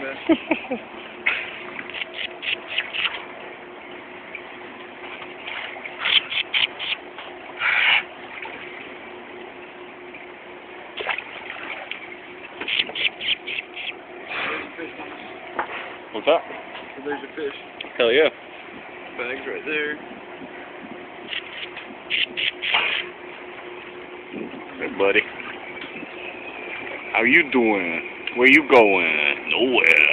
What's up? So there's your fish. Hell yeah. Bag's right there. Hey, buddy. How you doing? Where you going? Nowhere.